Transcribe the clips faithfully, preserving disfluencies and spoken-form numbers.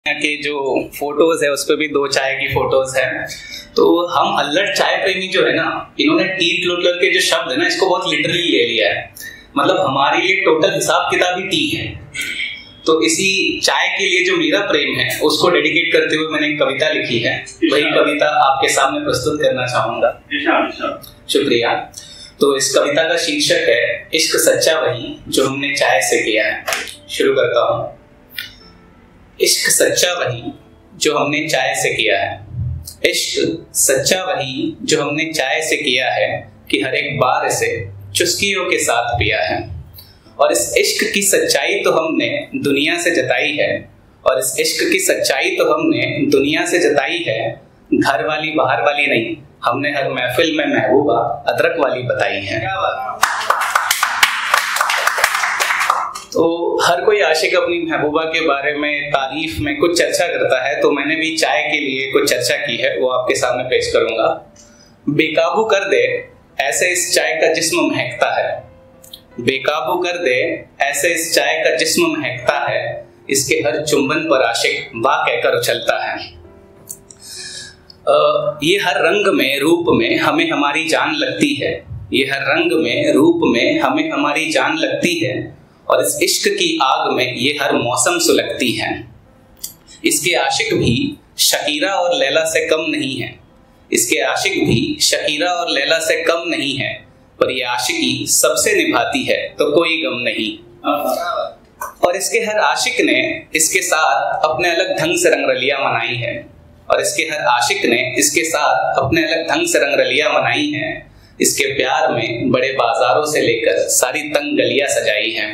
के जो फोटोज है उस पर भी दो चाय की फोटोज है। तो हम अल्लड़ चाय प्रेमी जो है ना, इन्होंने टी टोटलर के जो शब्द है ना, इसको बहुत लिटरली ले लिया है। मतलब हमारे लिए टोटल हिसाब किताब ही टी है। तो इसी चाय के लिए जो मेरा प्रेम है उसको डेडिकेट करते हुए मैंने एक कविता लिखी है। वही कविता आपके सामने प्रस्तुत करना चाहूंगा। शुक्रिया। तो इस कविता का शीर्षक है इश्क सच्चा वही जो हमने चाय से किया है। शुरू करता हूँ। इश्क सच्चा वही जो हमने चाय से किया है। इश्क सच्चा वही जो हमने चाय से किया है कि हर एक बार इसे चुस्कियों के साथ पिया है। और इस इश्क की सच्चाई तो हमने दुनिया से जताई है। और इस इश्क की सच्चाई तो हमने दुनिया से जताई है। घर वाली बाहर वाली नहीं, हमने हर महफिल में महबूबा अदरक वाली बताई है। तो हर कोई आशिक अपनी महबूबा के बारे में तारीफ में कुछ चर्चा करता है, तो मैंने भी चाय के लिए कुछ चर्चा की है, वो आपके सामने पेश करूंगा। बेकाबू कर दे ऐसे इस चाय का जिस्म महकता है। बेकाबू कर दे ऐसे इस चाय का जिस्म महकता है। इसके हर चुंबन पर आशिक वाह कहकर उछलता है। आ, ये हर रंग में रूप में हमें हमारी जान लगती है। ये हर रंग में रूप में हमें हमारी जान लगती है। और इस इश्क की आग में ये हर मौसम सुलगती है। इसके आशिक भी शकीरा और लैला से कम नहीं है। इसके आशिक भी शकीरा और लैला से कम नहीं है। पर ये आशिकी सबसे निभाती है तो कोई गम नहीं। और इसके हर आशिक ने इसके साथ अपने अलग ढंग से रंगरलियां मनाई है। और इसके हर आशिक ने इसके साथ अपने अलग ढंग से रंगरलियां मनाई है। इसके प्यार में बड़े बाजारों से लेकर सारी तंग गलियां सजाई हैं।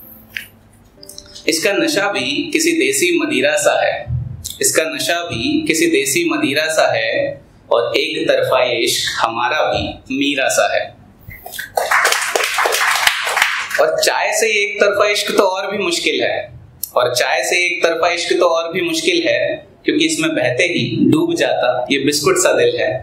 इसका नशा भी किसी देसी मदिरा सा है। इसका नशा भी किसी देसी मदिरा सा है। और एक तरफा ये इश्क हमारा भी मीरा सा है। और चाय से एक तरफा इश्क तो और भी मुश्किल है। और चाय से एक तरफा इश्क तो और भी मुश्किल है, क्योंकि इसमें बहते ही डूब जाता ये बिस्कुट सा दिल है।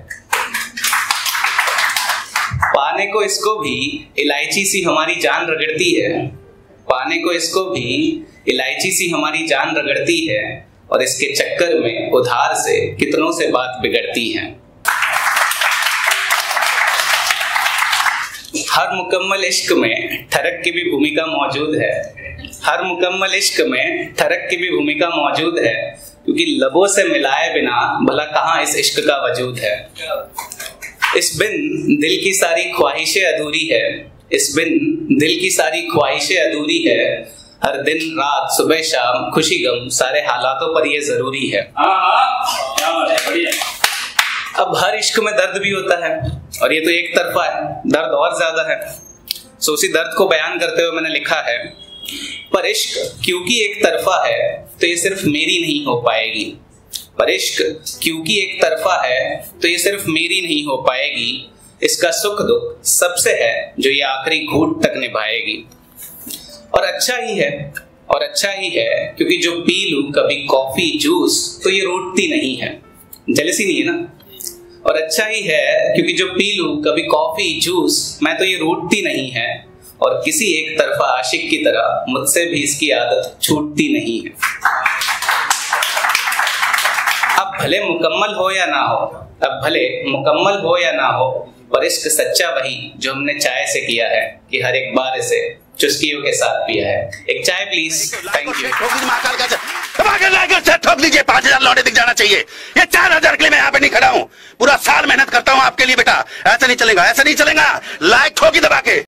पाने को इसको भी इलायची सी हमारी जान रगड़ती है। पाने को इसको भी इलायची सी हमारी जान रगड़ती है। और इसके चक्कर में उधार से कितनों से बात बिगड़ती है। हर मुकम्मल इश्क में ठरक की भी भूमिका मौजूद है। हर मुकम्मल इश्क में ठरक की भी भूमिका मौजूद है, क्योंकि लबों से मिलाए बिना भला कहाँ इस इश्क का वजूद है। इस बिन दिल की सारी ख्वाहिशें अधूरी है। इस बिन दिल की सारी ख्वाहिशें अधूरी है। हर दिन रात सुबह शाम खुशी गम सारे हालातों पर ये जरूरी है। अब हर इश्क में दर्द भी होता है, और ये तो एक तरफा है, दर्द और ज्यादा है। सो उसी दर्द को बयान करते हुए मैंने लिखा है, पर इश्क क्योंकि एक तरफा है तो ये सिर्फ मेरी नहीं हो पाएगी। पर इश्क क्योंकि एक तरफा है तो ये सिर्फ मेरी नहीं हो पाएगी। इसका सुख दुख सबसे है जो ये आखिरी घूंट तक निभाएगी। और अच्छा ही है, और अच्छा ही है, क्योंकि जो पी लूं कभी कॉफी जूस तो ये रूठती नहीं है। जेलसी नहीं है ना। और अच्छा ही है, क्योंकि जो पी लूं कभी कॉफी जूस मैं तो ये रूठती नहीं है। और किसी एक तरफा आशिक की तरह मुझसे भी इसकी आदत छूटती नहीं है। अब भले मुकम्मल हो या ना हो, अब भले मुकम्मल हो या ना हो, पर इश्क सच्चा वही जो हमने चाय से किया है कि हर एक बार इसे चुस्कियों के साथ पिया है। एक चाय प्लीज। Thank you. ठोक लीजिए, पांच हजार लौटे दिख जाना चाहिए। ये चार हजार के लिए मैं यहाँ पे नहीं खड़ा हूँ। पूरा साल मेहनत करता हूँ आपके लिए बेटा। ऐसा नहीं चलेगा, ऐसा नहीं चलेगा। लाइक ठोकी दबा के।